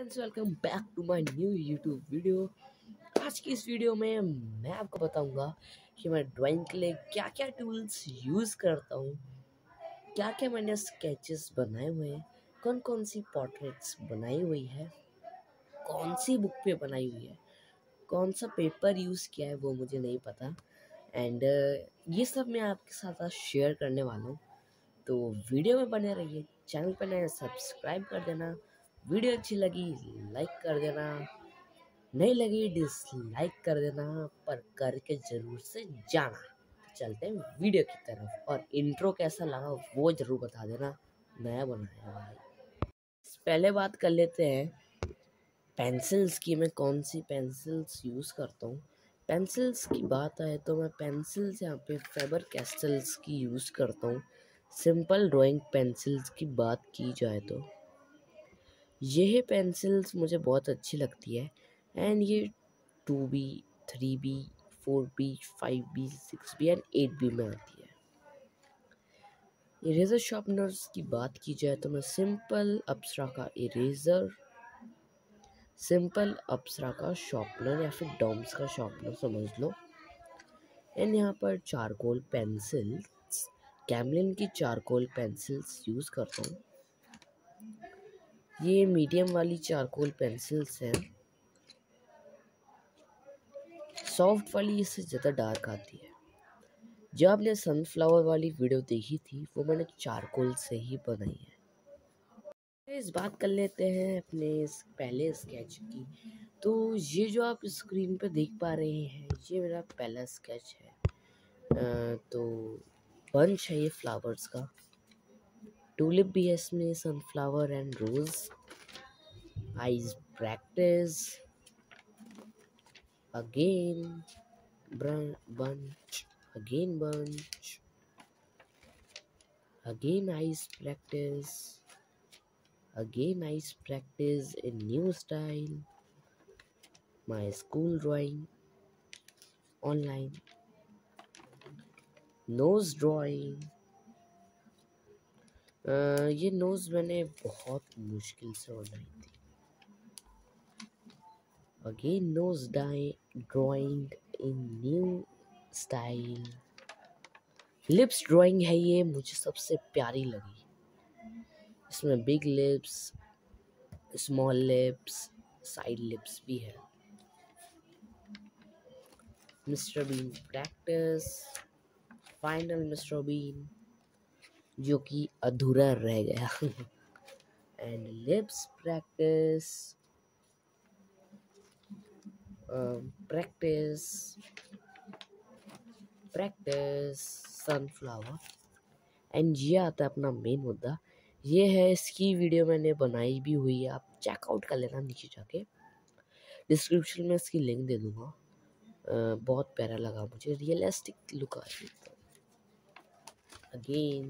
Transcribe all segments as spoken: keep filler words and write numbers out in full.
Friends, welcome back to my new YouTube video. आज की इस वीडियो में मैं आपको बताऊंगा कि मैं ड्राइंग के लिए क्या क्या टूल्स यूज़ करता हूँ, क्या क्या मैंने स्केचेस बनाए हुए हैं, कौन कौन सी पोर्ट्रेट्स बनाई हुई है, कौन सी बुक पे बनाई हुई है, कौन सा पेपर यूज़ किया है वो मुझे नहीं पता। एंड uh, ये सब मैं आपके साथ आज शेयर करने वाला हूँ, तो वीडियो में बने रहिए। चैनल पर नए सब्सक्राइब कर देना, वीडियो अच्छी लगी लाइक कर देना, नहीं लगी डिसलाइक कर देना, पर करके ज़रूर से जाना। चलते हैं वीडियो की तरफ, और इंट्रो कैसा लगा वो ज़रूर बता देना, नया बनाया भाई। पहले बात कर लेते हैं पेंसिल्स की। मैं कौन सी पेंसिल्स यूज़ करता हूँ। पेंसिल्स की बात आए तो मैं पेंसिल्स यहाँ पे फेबर कैस्टल्स की यूज़ करता हूँ। सिंपल ड्राइंग पेंसिल्स की बात की जाए तो यह पेंसिल्स मुझे बहुत अच्छी लगती है। एंड ये two B, three B, four B, five B, six B and eight B में आती है। इरेजर शार्पनर्स की बात की जाए तो मैं सिंपल अप्सरा का इरेजर, सिंपल अप्सरा का शार्पनर या फिर डॉम्स का शार्पनर समझ लो। एंड यहाँ पर चारकोल पेंसिल्स, कैमलिन की चारकोल पेंसिल्स यूज़ करता हूँ। ये मीडियम वाली चारकोल पेंसिल्स हैं। सॉफ्ट वाली इससे ज़्यादा डार्क आती है। जब आपने सनफ्लावर वाली वीडियो देखी थी वो मैंने चारकोल से ही बनाई है। इस बात कर लेते हैं अपने इस पहले स्केच की। तो ये जो आप स्क्रीन पे देख पा रहे हैं ये मेरा पहला स्केच है। आ, तो बंच है ये फ्लावर्स का। टूलिप भी है इसमें, sunflower and rose. Eyes practice again, bunch, again bunch, again ice practice, again ice practice in new style, my school drawing, online, nose drawing. uh, ये नोज मैंने बहुत मुश्किल से बनाई थी। Again nose drawing in new style. Lips drawing है ये, मुझे सबसे प्यारी लगी। इसमें big lips, small lips, side lips भी है। Mister Bean practice, final Mister Bean जो कि अधूरा रह गया। And lips practice, practice practice sunflower. And ये आता है अपना मेन मुद्दा। ये है, इसकी वीडियो मैंने बनाई भी हुई है, आप चेकआउट कर लेना नीचे जाके। डिस्क्रिप्शन में इसकी लिंक दे दूंगा। uh, बहुत प्यारा लगा मुझे, रियलिस्टिक लुक आ रही है। Again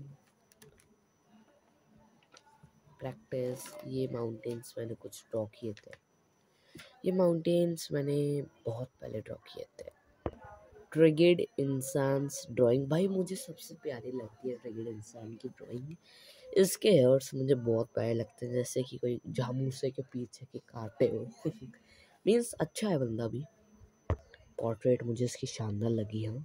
practice. ये माउंटेन्स मैंने कुछ ड्रॉ किए थे। ये माउंटेन्स मैंने बहुत पहले ड्रॉ किए थे। ट्रिगर्ड इंसान्स ड्राइंग भाई मुझे सबसे प्यारी लगती है। ट्रिगर्ड इंसान की ड्राइंग, इसके हेयर्स मुझे बहुत प्यारे लगते हैं, जैसे कि कोई झामूसे के पीछे के काटे हो। मीन्स अच्छा है बंदा भी। पोर्ट्रेट मुझे इसकी शानदार लगी है।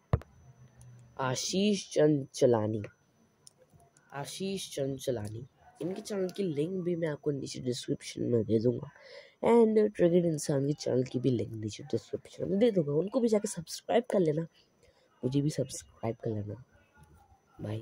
आशीष चंद चलानी, आशीष चंद चलानी, इनके चैनल की लिंक भी मैं आपको नीचे डिस्क्रिप्शन में दे दूंगा। एंड ट्रिगर्ड इंसान की चैनल की भी लिंक नीचे डिस्क्रिप्शन में दे दूंगा, उनको भी जाके सब्सक्राइब कर लेना, मुझे भी सब्सक्राइब कर लेना भाई।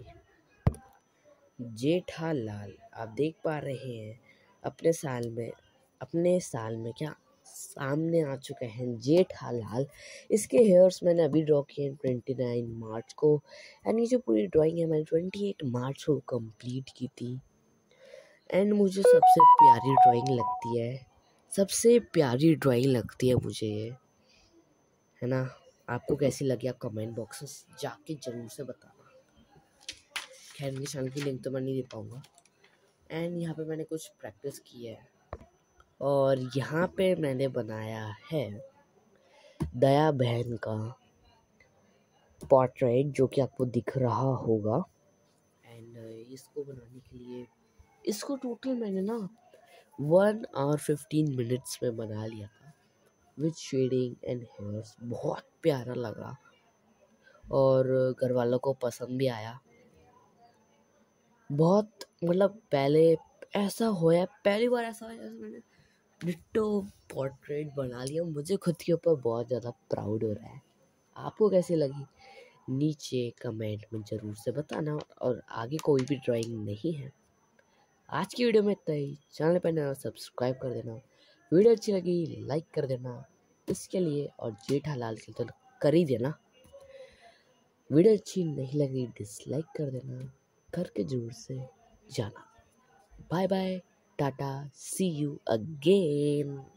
जेठालाल आप देख पा रहे हैं अपने साल में, अपने साल में क्या सामने आ चुके हैं जेठालाल। इसके हेयर्स मैंने अभी ड्रॉ किए हैं ट्वेंटी नाइन मार्च को। एंड ये जो पूरी ड्राइंग है मैंने ट्वेंटी एट मार्च को कंप्लीट की थी। एंड मुझे सबसे प्यारी ड्राइंग लगती है, सबसे प्यारी ड्राइंग लगती है मुझे ये, है ना। आपको कैसी लगी आप कमेंट बॉक्स में जाके ज़रूर से बताना। खैर इनके चैनल की लिंक तो मैं नहीं दे पाऊँगा। एंड यहाँ पे मैंने कुछ प्रैक्टिस की है, और यहाँ पे मैंने बनाया है दया बहन का पोर्ट्रेट जो कि आपको दिख रहा होगा। एंड इसको बनाने के लिए, इसको टोटल मैंने ना वन आवर फिफ्टीन मिनट्स में बना लिया था विद शेडिंग एंड हेयर्स। बहुत प्यारा लगा और घर वालों को पसंद भी आया। बहुत मतलब पहले ऐसा होया, पहली बार ऐसा होया जैसे मैंने डिट्टो पोर्ट्रेट बना लिया। मुझे खुद के ऊपर बहुत ज़्यादा प्राउड हो रहा है। आपको कैसी लगी नीचे कमेंट में ज़रूर से बताना, और आगे कोई भी ड्राइंग नहीं है। आज की वीडियो में इतना ही। चैनल पर नया सब्सक्राइब कर देना, वीडियो अच्छी लगी लाइक कर देना इसके लिए, और जेठालाल के तो कर ही देना। वीडियो अच्छी नहीं लगी डिसलाइक कर देना, करके जरूर से जाना। Bye bye, tata, see you again.